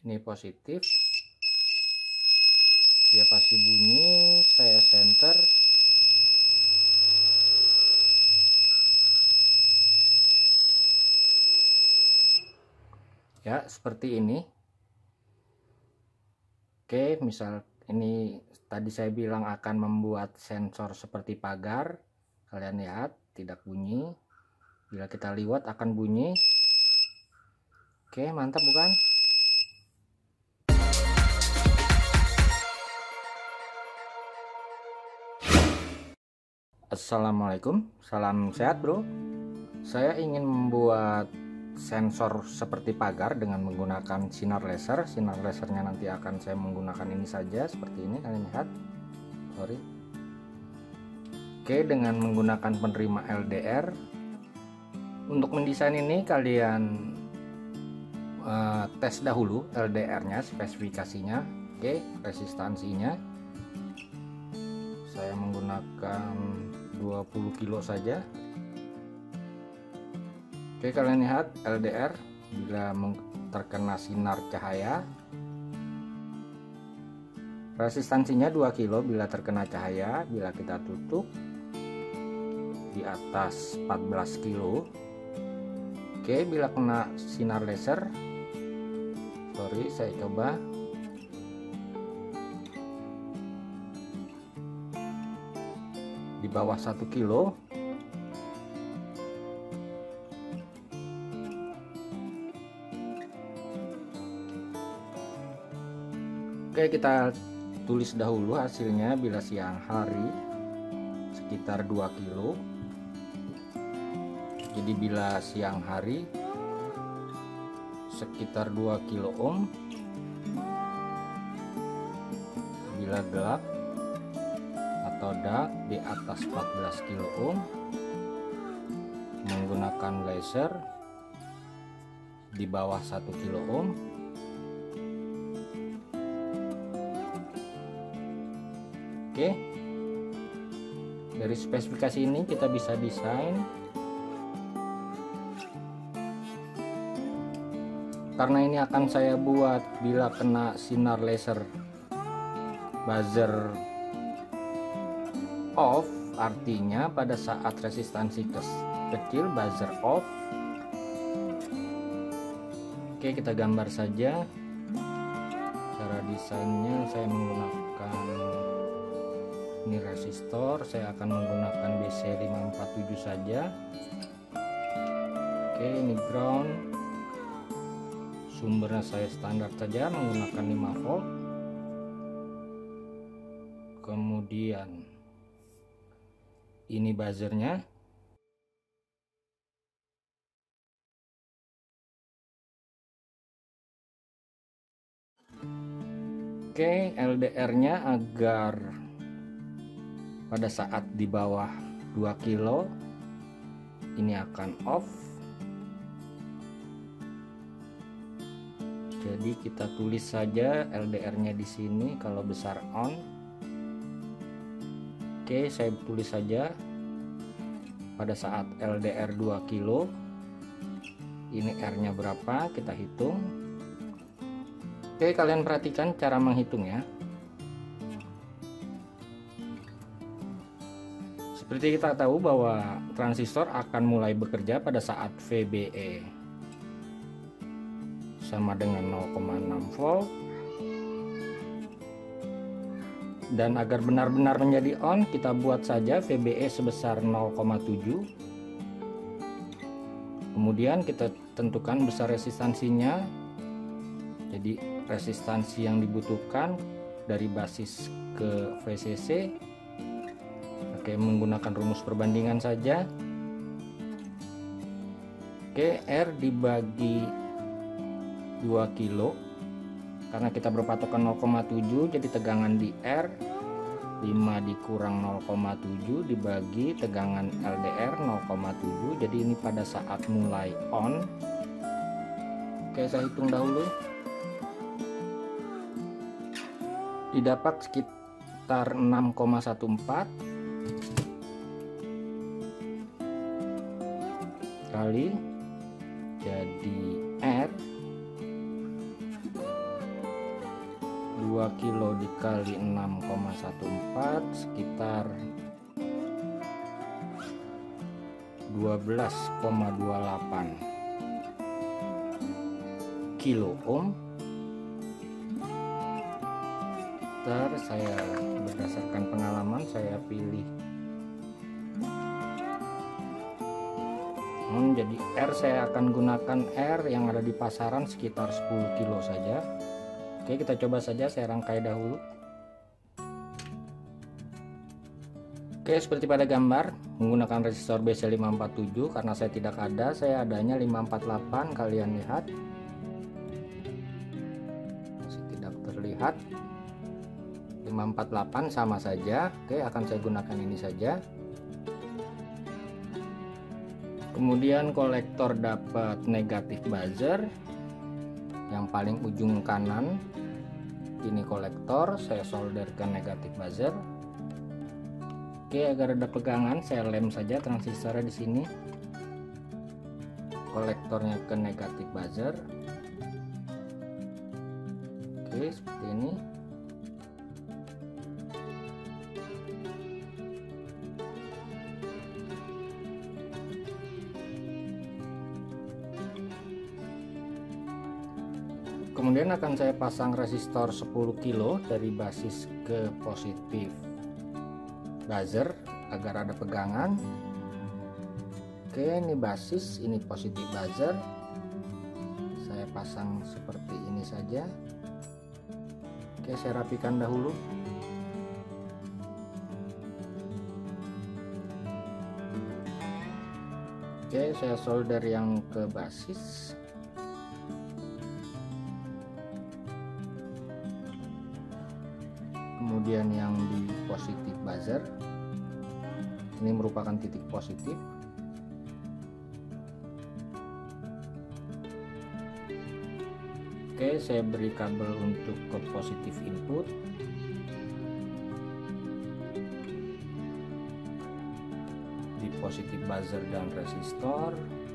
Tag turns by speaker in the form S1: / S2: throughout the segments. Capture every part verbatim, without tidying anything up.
S1: Ini positif, dia pasti bunyi. Saya center, ya seperti ini. Oke, misal ini tadi saya bilang akan membuat sensor seperti pagar, kalian lihat tidak bunyi. Bila kita liwat akan bunyi. Oke, mantap bukan? Assalamualaikum, salam sehat bro. Saya ingin membuat sensor seperti pagar dengan menggunakan sinar laser. Sinar lasernya nanti akan saya menggunakan ini saja, seperti ini, kalian lihat. Sorry. Oke, dengan menggunakan penerima L D R. Untuk mendesain ini kalian uh, tes dahulu L D R-nya, spesifikasinya. Oke, resistansinya. Saya menggunakan dua puluh kilo saja. Oke, kalian lihat L D R bila terkena sinar cahaya. Resistansinya dua kilo bila terkena cahaya. Bila kita tutup di atas empat belas kilo. Oke, bila kena sinar laser, sorry, saya coba. Di bawah satu kilo. Oke, kita tulis dahulu hasilnya. Bila siang hari sekitar dua kilo. Jadi bila siang hari sekitar dua kilo ohm. Bila gelap atau dark di atas empat belas kilo ohm, menggunakan laser di bawah satu kilo ohm. Oke, dari spesifikasi ini kita bisa desain. Karena ini akan saya buat bila kena sinar laser buzzer off, artinya pada saat resistansi kecil buzzer off. Oke, kita gambar saja. Cara desainnya saya menggunakan ini resistor, saya akan menggunakan B C lima empat tujuh saja. Oke, ini ground. Sumbernya saya standar saja menggunakan lima volt. Kemudian ini buzzernya. Oke, L D R-nya agar pada saat di bawah dua kilo ini akan off. Jadi kita tulis saja L D R-nya di sini, kalau besar on. Oke, saya tulis saja pada saat L D R dua kilo. Ini R-nya berapa? Kita hitung. Oke, kalian perhatikan cara menghitung ya. Seperti kita tahu bahwa transistor akan mulai bekerja pada saat V B E sama dengan nol koma enam volt, dan agar benar-benar menjadi on kita buat saja V B E sebesar nol koma tujuh. Kemudian kita tentukan besar resistansinya. Jadi resistansi yang dibutuhkan dari basis ke V C C. Oke, menggunakan rumus perbandingan saja. Oke, R dibagi dua kilo, karena kita berpatokan nol koma tujuh, jadi tegangan di R lima dikurang nol koma tujuh dibagi tegangan L D R nol koma tujuh, jadi ini pada saat mulai on. Oke, saya hitung dahulu. Didapat sekitar enam koma empat belas kali, jadi R dua kilo dikali enam koma empat belas sekitar dua belas koma dua delapan kilo ohm. Ntar saya berdasarkan pengalaman saya pilih hmm, jadi R saya akan gunakan R yang ada di pasaran sekitar sepuluh kilo saja. Oke, kita coba saja, saya rangkai dahulu. Oke, seperti pada gambar menggunakan resistor B C lima empat tujuh, karena saya tidak ada, saya adanya lima empat delapan. Kalian lihat masih tidak terlihat. Lima empat delapan sama saja. Oke, akan saya gunakan ini saja. Kemudian kolektor dapat negatif buzzer yang paling ujung kanan. Ini kolektor, saya solder ke negatif buzzer. Oke, agar ada pegangan saya lem saja transistornya di sini. Kolektornya ke negatif buzzer. Oke, seperti ini. Kemudian akan saya pasang resistor sepuluh kilo dari basis ke positif buzzer agar ada pegangan. Oke, ini basis, ini positif buzzer. Saya pasang seperti ini saja. Oke, saya rapikan dahulu. Oke, saya solder yang ke basis. Kemudian yang di positif buzzer, ini merupakan titik positif. Oke, saya beri kabel untuk ke positif input. Di positif buzzer dan resistor.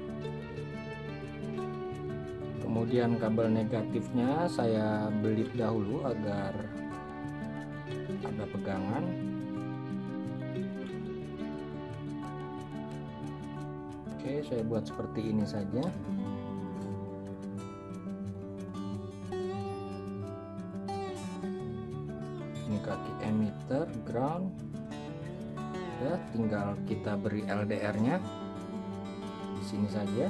S1: Kemudian kabel negatifnya saya belit dahulu agar ada pegangan. Oke, saya buat seperti ini saja. Ini kaki emitter, ground. Ya, tinggal kita beri L D R-nya di sini saja.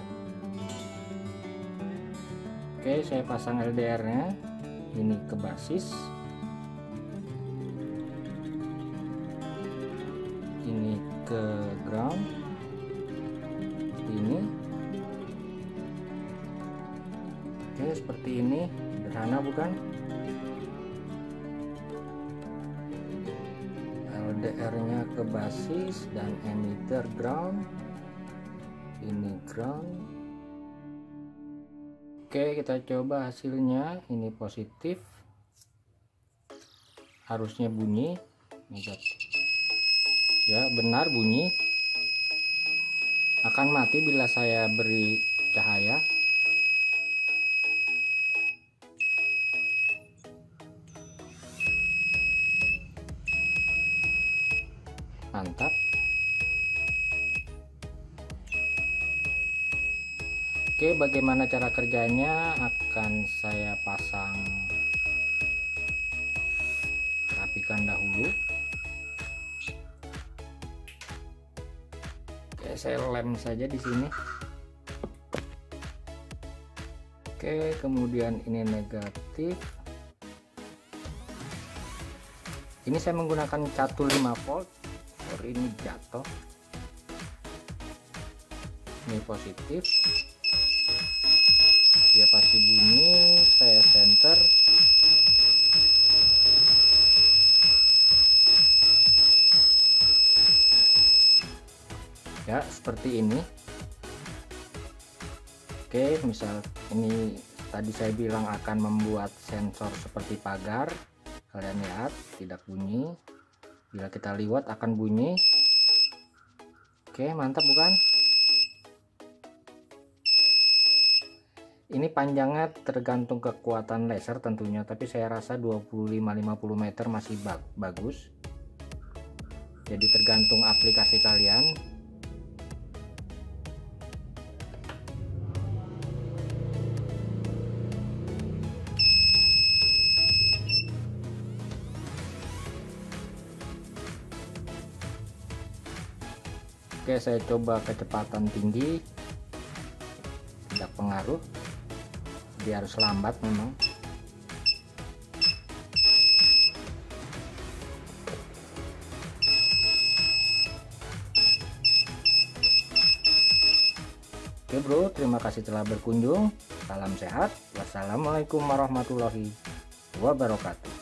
S1: Oke, saya pasang L D R-nya ini ke basis. Ini ke ground. Ini. Oke, seperti ini. Sederhana bukan? L D R-nya ke basis dan emitter ground. Ini ground. Oke, kita coba hasilnya. Ini positif. Harusnya bunyi. Negatif. Ya, benar bunyi. Akan mati bila saya beri cahaya. Mantap. Oke, bagaimana cara kerjanya akan saya pasang. Rapikan dahulu. Oke, saya lem saja di sini. Oke, kemudian ini negatif. Ini saya menggunakan catur lima volt. Ini jatuh. Ini positif. Dia pasti bunyi. Saya center. Ya, seperti ini. Oke, misal ini tadi saya bilang akan membuat sensor seperti pagar. Kalian lihat, tidak bunyi. Bila kita liwat akan bunyi. Oke, mantap bukan? Ini panjangnya tergantung kekuatan laser tentunya, tapi saya rasa dua puluh lima sampai lima puluh meter masih bag bagus. Jadi tergantung aplikasi kalian. Oke, saya coba kecepatan tinggi, tidak pengaruh, dia harus lambat memang. Oke bro, terima kasih telah berkunjung. Salam sehat. Wassalamualaikum warahmatullahi wabarakatuh.